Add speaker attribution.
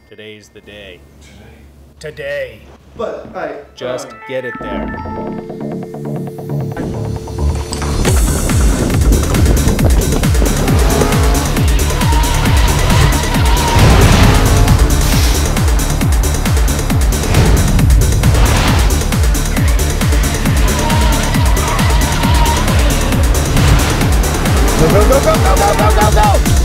Speaker 1: Today's the day.
Speaker 2: Today.
Speaker 3: But I
Speaker 1: Just get it there.
Speaker 2: Go, go, go, go, go, go, go, go, go!